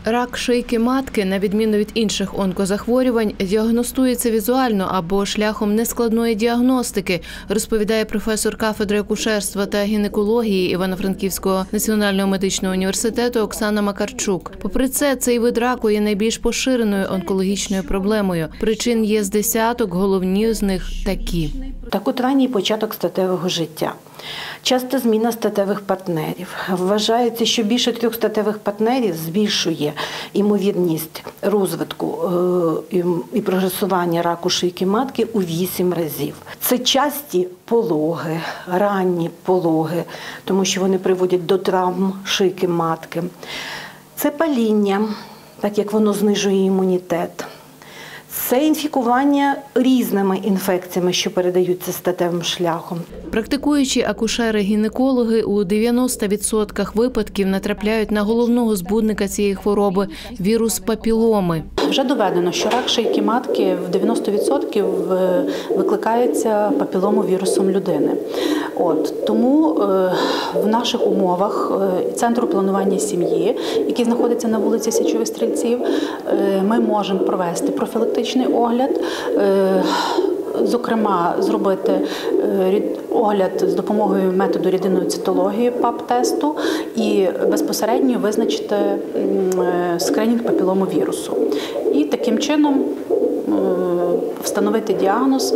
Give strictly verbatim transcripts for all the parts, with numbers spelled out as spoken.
Рак шийки матки, на відміну від інших онкозахворювань, діагностується візуально або шляхом нескладної діагностики, розповідає професор кафедри акушерства та гінекології Івано-Франківського національного медичного університету Оксана Макарчук. Попри це, цей вид раку є найбільш поширеною онкологічною проблемою. Причин є з десяток, головні з них такі. Так от ранній початок статевого життя. Часто зміна статевих партнерів. Вважається, що більше трьох статевих партнерів збільшує ймовірність розвитку і прогресування раку шийки матки у вісім разів. Це часті пологи, ранні пологи, тому що вони приводять до травм шийки матки. Це паління, так як воно знижує імунітет. Це інфікування різними інфекціями, що передаються статевим шляхом. Практикуючі акушери-гінекологи у дев'яноста відсотках випадків натрапляють на головного збудника цієї хвороби – вірус папіломи. Вже доведено, що рак шийки матки в дев'яноста відсотках викликається папіломовірусом людини. От, тому е, в наших умовах е, Центру планування сім'ї, який знаходиться на вулиці Січових Стрільців, е, ми можемо провести профілактичний огляд, е, зокрема, зробити огляд з допомогою методу рідинної цитології пап-тесту і безпосередньо визначити скринінг папіломовірусу. І таким чином встановити діагноз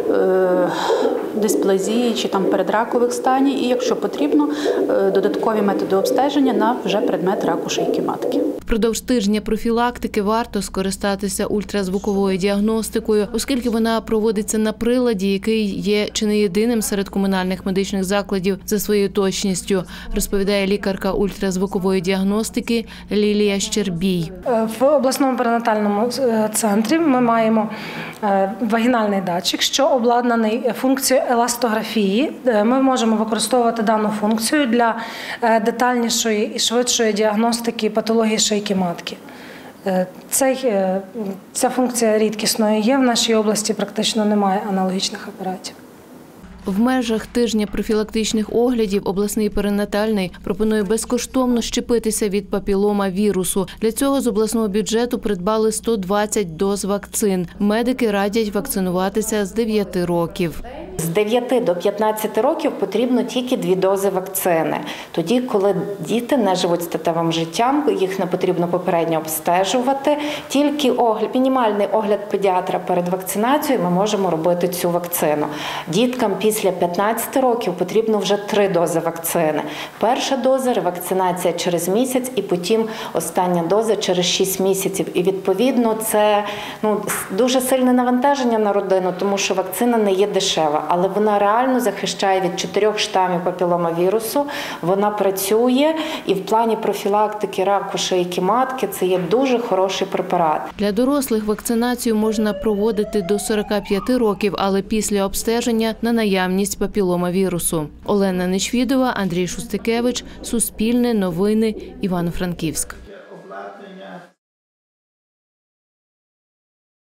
дисплазії чи там передракових станів і, якщо потрібно, додаткові методи обстеження на вже предмет раку шийки матки. Впродовж тижня профілактики варто скористатися ультразвуковою діагностикою, оскільки вона проводиться на приладі, який є чи не єдиним серед комунальних медичних закладів за своєю точністю, розповідає лікарка ультразвукової діагностики Лілія Щербій. В обласному перинатальному центрі ми маємо вагінальний датчик, що обладнаний функцією еластографії. Ми можемо використовувати дану функцію для детальнішої і швидшої діагностики патології шийки матки. Цей, ця функція рідкісною є, в нашій області практично немає аналогічних апаратів. В межах тижня профілактичних оглядів обласний перинатальний пропонує безкоштовно щепитися від папіломавірусу. Для цього з обласного бюджету придбали сто двадцять доз вакцин. Медики радять вакцинуватися з дев'яти років. З дев'яти до п'ятнадцяти років потрібно тільки дві дози вакцини. Тоді, коли діти не живуть статевим життям, їх не потрібно попередньо обстежувати. Тільки огляд, мінімальний огляд педіатра перед вакцинацією ми можемо робити цю вакцину. Діткам після п'ятнадцяти років потрібно вже три дози вакцини. Перша доза – ревакцинація через місяць і потім остання доза через шість місяців. І відповідно це ну, дуже сильне навантаження на родину, тому що вакцина не є дешева. Але вона реально захищає від чотирьох штамів папіломавірусу, вона працює і в плані профілактики раку шийки матки це є дуже хороший препарат. Для дорослих вакцинацію можна проводити до сорока п'яти років, але після обстеження на наявність папіломавірусу. Олена Нечвідова, Андрій Шустикевич, Суспільне, Новини, Івано-Франківськ.